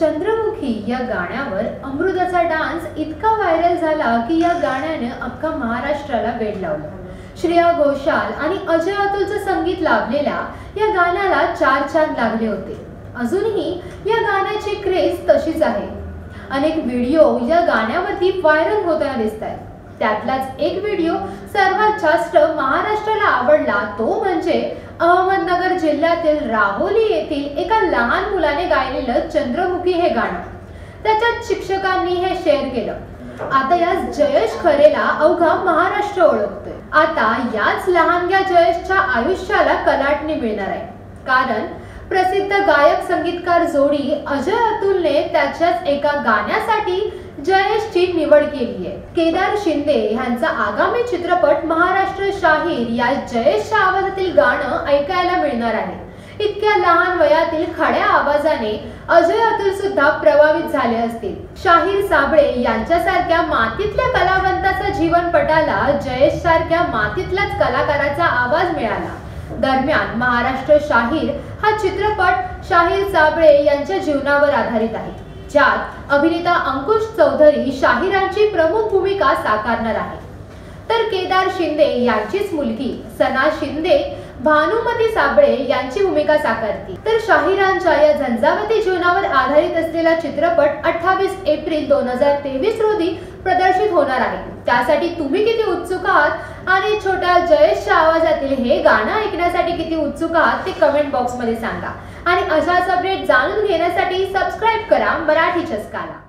चंद्रमुखी या गाण्यावर अमृताचा डान्स इतका व्हायरल झाला की या गाण्याने अख्खा महाराष्ट्राला वेड लावलं। श्रेया घोषाल आणि अजय अतुलचं संगीत लाभलेल्या या गाण्याला 4 चांद लागले होते। अजूनही या गाण्याची क्रेज तशीच आहे। अनेक व्हिडिओ या गाण्यावरती व्हायरल होताना दिसतात। त्यातलाच एक व्हिडिओ सर्वात जास्त महाराष्ट्राला आवडला तो म्हणजे अहमदनगर जिल्ह्यातील राहोली येथील एका लहान मुलाने गायलेलं चंद्रमुखी हे गाणं। त्याच्यात शिक्षकांनी हे शेअर केलं। आता या जयेश खरेला अवघा महाराष्ट्र ओळखतोय। आता याच लहानग्या जयेशच्या आयुष्याला कलाटणी मिळणार आहे, कारण प्रसिद्ध गायक संगीतकार जोडी अजय अतुलने त्याच्याच एका गाण्यासाठी जयेशची निवड केली आहे। केदार शिंदे यांचा आगामी चित्रपट महाराष्ट्र शाहीर या जयेशच्या आवाजातील गाणं ऐकायला मिळणार आहे। इतक्या लहान वयातील खड्या आवाजाने अजय अतुल सुद्धा प्रभावित झाले असतील। शाहीर साबळे यांच्यासारख्या मातीतल्या कलावंताचा जीवनपटाला जयेश सारख्या मातीतल्याच कलाकाराचा आवाज मिळाला। दरम्यान महाराष्ट्र शाहीर हा चित्रपट शाहीर साबळे यांच्या जीवनावर आधारित आहे, ज्यात अभिनेता अंकुश चौधरी शाहिरांची प्रमुख भूमिका साकारणार आहे, तर केदार शिंदे यांचीच मुलगी सना शिंदे भानुमती साबळे यांची भूमिका साकारती। तर शाहिरांच्या या झंझावाती जीवनावर आधारित असलेला चित्रपट 28 एप्रिल 2023 रोजी प्रदर्शित होणार आहे। त्यासाठी तुम्ही किती उत्सुक आहात आणि छोट्या जयेशच्या आवाजातील हे गाणं ऐकण्यासाठी किती उत्सुक आहात ते कमेंट बॉक्स मध्ये सांगा। आणि अशाच अपडेट जाणून घेण्यासाठी सबस्क्राइब करा मराठी चस्काला।